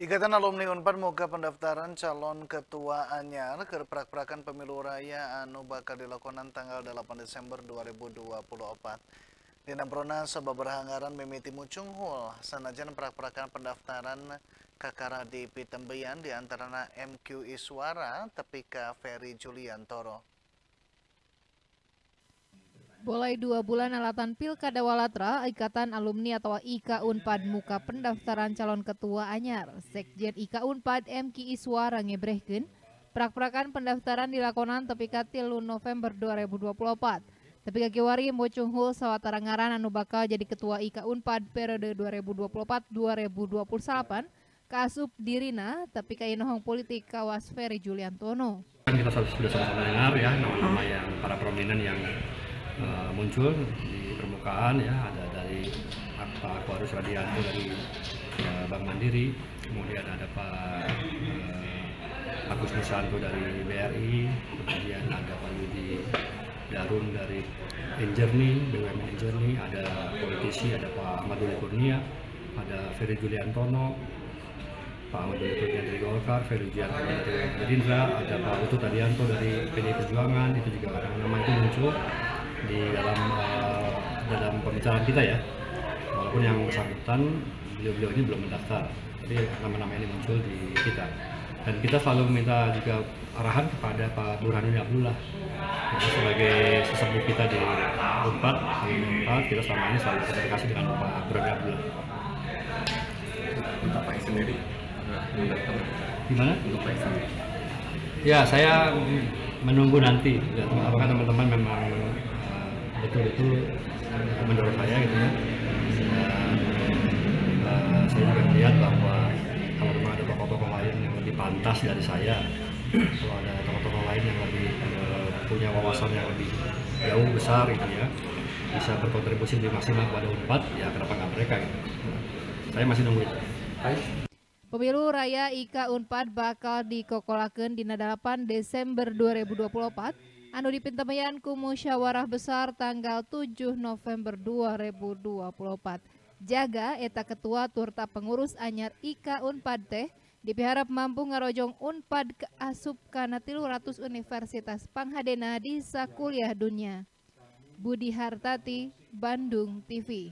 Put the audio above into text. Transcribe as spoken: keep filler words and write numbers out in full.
Ikatan Alumni Unpad muka pendaftaran calon ketua anyar ke prak-prakan pemilu raya anu bakal dilakukan tanggal delapan Desember dua ribu dua puluh empat. Dina Brona sababaraha ngaran mimiti mucunghul sanajan prak-prakan pendaftaran kakara di Pitembeyan di antarana M Q Iswara tepi ka Ferry Juliantoro. Mulai dua bulan alatan Pilkada Walatra, Ikatan Alumni atau I K Unpad muka pendaftaran calon ketua anyar. Sekjen I K Unpad M Q Iswara ngebrehkeun, prak-prakan pendaftaran dilakonan tepi ka tilu November dua ribu dua puluh empat. Tepi ka kiwari mucunghul sawatara ngaran anu bakal jadi ketua I K Unpad periode dua ribu dua puluh empat dua ribu dua puluh delapan kaasup dirina tepi ka inohong politik kawas Ferry Juliantono. Kan kita sudah sama-sama dengar ya nama-nama yang para prominent yang Uh, muncul di permukaan ya, ada dari Pak Aquarius Radianto dari uh, Bank Mandiri, kemudian ada Pak uh, Agus Nusanto dari B R I, kemudian ada Pak Yudi Darun dari Enjourney, B U M N Enjourney, ada politisi, ada Pak Ahmad Doli Kurnia, ada Ferry Juliantono, Pak Ahmad Doli Kurnia dari Golkar, Ferry Juliantono dari Gerindra, ada Pak Utut Adianto dari P D I Perjuangan, itu juga nama itu muncul di dalam uh, dalam pembicaraan kita ya, walaupun yang bersangkutan beliau-beliau ini belum mendaftar, tapi nama-nama ini muncul di kita, dan kita selalu meminta juga arahan kepada Pak Burhanuddin Abdullah ya, sebagai sesepuh kita di Unpad, di Unpad kita selama ini selalu komunikasi dengan Pak Burhanuddin Abdullah. Untuk Pak sendiri mendaftar gimana? Untuk Pak sendiri? Ya, saya menunggu nanti ya, apakah teman-teman memang betul-betul mendorong saya gitu ya. Dan, uh, saya juga melihat bahwa kalau memang ada tokoh-tokoh lain yang lebih pantas dari saya, kalau ada tokoh-tokoh lain yang lebih uh, punya wawasan yang lebih jauh besar gitu ya, bisa berkontribusi lebih maksimal kepada Unpad, ya kenapa nggak mereka gitu. Saya masih nunggu itu. Pemilu Raya I K Unpad bakal dikokolakeun dina delapan Desember dua ribu dua puluh empat anu dipintemeyan ku musyawarah besar tanggal tujuh November dua ribu dua puluh empat. Jaga eta ketua turta pengurus anyar I K Unpad teh dipiharap mampu ngarojong Unpad ke asup kana tilu ratus universitas panghadena di sakuliah dunia. Budi Hartati, Bandung T V.